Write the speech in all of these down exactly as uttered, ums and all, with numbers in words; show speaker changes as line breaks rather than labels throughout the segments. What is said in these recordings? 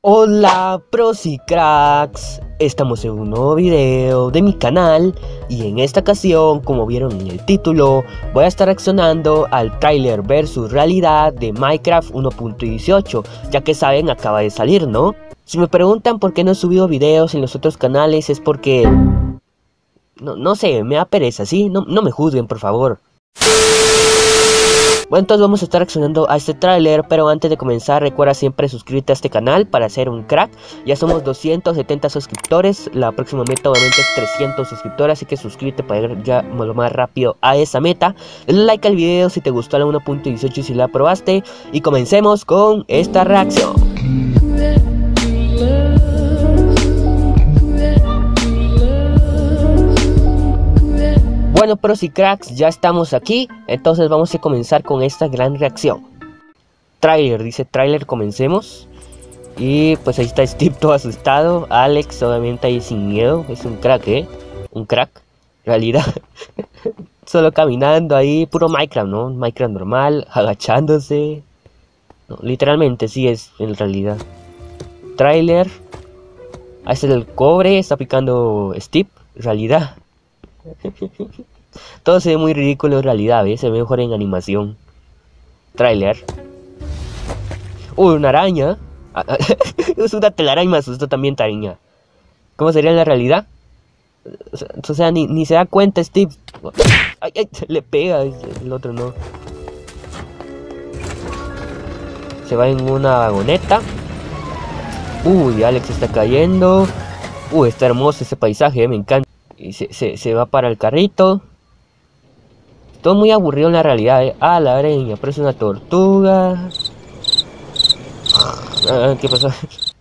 Hola pros y cracks, estamos en un nuevo video de mi canal y en esta ocasión, como vieron en el título, voy a estar reaccionando al tráiler versus realidad de Minecraft uno punto dieciocho, ya que saben acaba de salir, ¿no? Si me preguntan por qué no he subido videos en los otros canales es porque... No, no sé, me da pereza, ¿sí? No, no me juzguen, por favor. Bueno, entonces vamos a estar reaccionando a este tráiler, pero antes de comenzar recuerda siempre suscribirte a este canal para ser un crack. Ya somos doscientos setenta suscriptores, la próxima meta obviamente es trescientos suscriptores, así que suscríbete para ir ya lo más rápido a esa meta. Dale like al video si te gustó la uno punto dieciocho y si la probaste, y comencemos con esta reacción. Bueno, pros y cracks, ya estamos aquí, entonces vamos a comenzar con esta gran reacción. Trailer, dice trailer, comencemos. Y pues ahí está Steve todo asustado, Alex obviamente ahí sin miedo, es un crack, eh, un crack, realidad. Solo caminando ahí, puro Minecraft, ¿no? Minecraft normal, agachándose. No, literalmente sí es en realidad. Trailer, ahí está el cobre, está picando Steve, realidad. Todo se ve muy ridículo en realidad, ¿ves? Se ve mejor en animación. Trailer. Uy, una araña. Es una telaraña, me asustó también, tariña. ¿Cómo sería en la realidad? O sea, o sea ni, ni se da cuenta Steve. Ay, ay, le pega, el otro no. Se va en una vagoneta. Uy, Alex está cayendo. Uy, está hermoso ese paisaje, eh, me encanta. Y se, se, se va para el carrito. Todo muy aburrido en la realidad, eh. Ah, la araña, parece una tortuga. Ah, ¿qué pasó?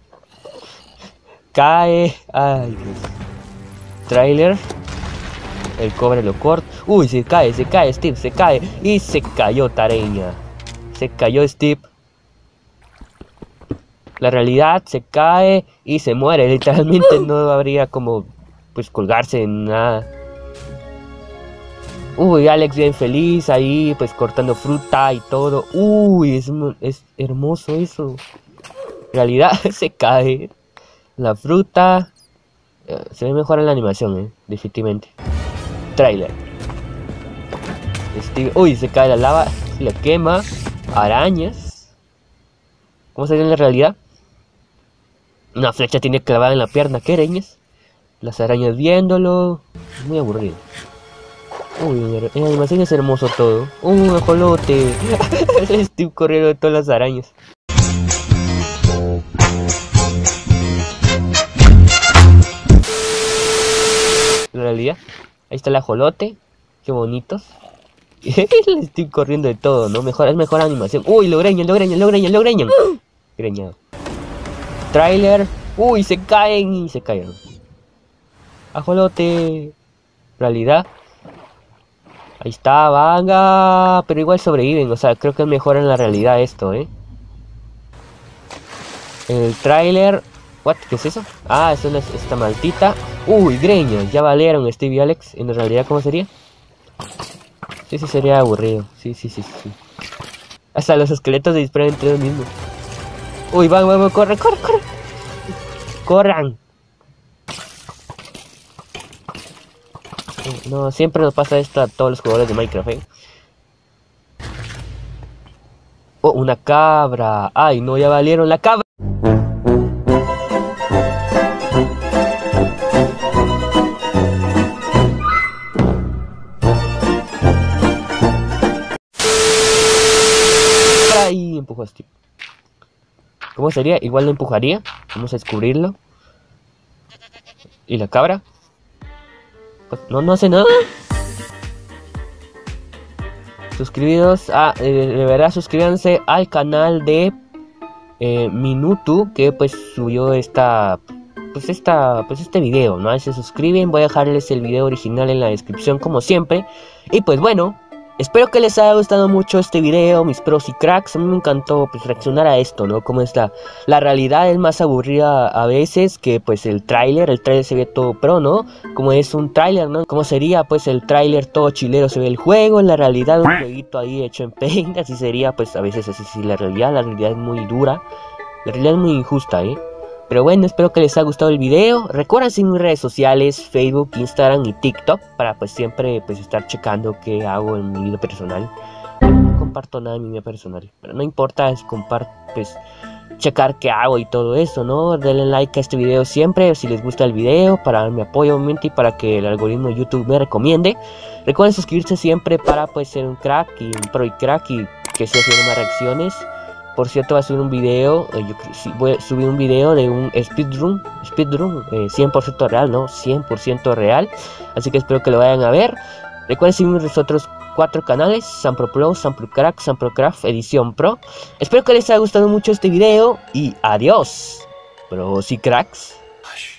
Cae. Ay, Dios. Trailer. El cobre lo corta. Uy, se cae, se cae Steve, se cae. Y se cayó tareña. Se cayó Steve. La realidad se cae y se muere. Literalmente no habría como... pues colgarse en nada. Uy, Alex bien feliz ahí, pues cortando fruta y todo. Uy, es, es hermoso eso. En realidad se cae la fruta. eh, Se ve mejor en la animación, eh, definitivamente. Trailer. Steve, uy, se cae la lava, se le quema. Arañas. ¿Cómo sería en la realidad? Una flecha tiene clavada en la pierna, ¿qué arañas? Las arañas viéndolo. Muy aburrido. Uy, en animación es hermoso todo. Uy, un ajolote. Estoy corriendo de todas las arañas. En realidad, ahí está el ajolote. Qué bonitos. Estoy corriendo de todo, ¿no? Mejor, es mejor animación. Uy, lo greñan, lo greñan, lo greñan, lo greñan. Greñado. Trailer. Uy, se caen y se cayeron. Ajolote. Realidad. Ahí está, venga. Pero igual sobreviven, o sea, creo que es mejor en la realidad esto, eh. El tráiler. What? ¿Qué es eso? Ah, es una, esta maldita. Uy, greñas, ya valieron Steve y Alex. En realidad, ¿cómo sería? Sí, sí, sería aburrido. Sí, sí, sí, sí. Hasta los esqueletos se disparan entre ellos mismos. Uy, van, van, van, corre, corre, corre. Corran. No, siempre nos pasa esto a todos los jugadores de Minecraft, ¿eh? Oh, una cabra. Ay, no, ya valieron la cabra. Ahí empujó a Steve. ¿Cómo sería? Igual lo empujaría. Vamos a descubrirlo. ¿Y la cabra? No, no hace nada. Suscribidos a... Eh, de verdad, suscríbanse al canal de eh, Minutu, que pues subió esta... Pues esta... Pues este video, ¿no? Se suscriben, voy a dejarles el video original en la descripción como siempre. Y pues bueno, espero que les haya gustado mucho este video, mis pros y cracks. A mí me encantó pues reaccionar a esto, ¿no? Como es la, la realidad es más aburrida a veces que pues el tráiler. El tráiler se ve todo pro, ¿no? Como es un tráiler, ¿no? Como sería pues el tráiler todo chilero se ve el juego. En la realidad un jueguito ahí hecho en Paint. Así sería pues a veces así sí la realidad. La realidad es muy dura. La realidad es muy injusta, ¿eh? Pero bueno, espero que les haya gustado el video. Recuerden seguir mis redes sociales, Facebook, Instagram y TikTok, para pues siempre pues estar checando qué hago en mi vida personal. No comparto nada en mi vida personal, pero no importa, es comparto, pues checar qué hago y todo eso, ¿no? Denle like a este video siempre si les gusta el video, para darme apoyo obviamente y para que el algoritmo de YouTube me recomiende. Recuerden suscribirse siempre para pues ser un crack y un pro y crack y que siga haciendo más reacciones. Por cierto, voy a subir un video, eh, yo sí, voy a subir un video de un speedrun, speedrun eh, cien por ciento real, ¿no? cien por ciento real, así que espero que lo vayan a ver. Recuerden seguir mis otros cuatro canales, Sampro Pro, Sampro Crack, Sampro Craft, Edición Pro. Espero que les haya gustado mucho este video y adiós, pros y cracks.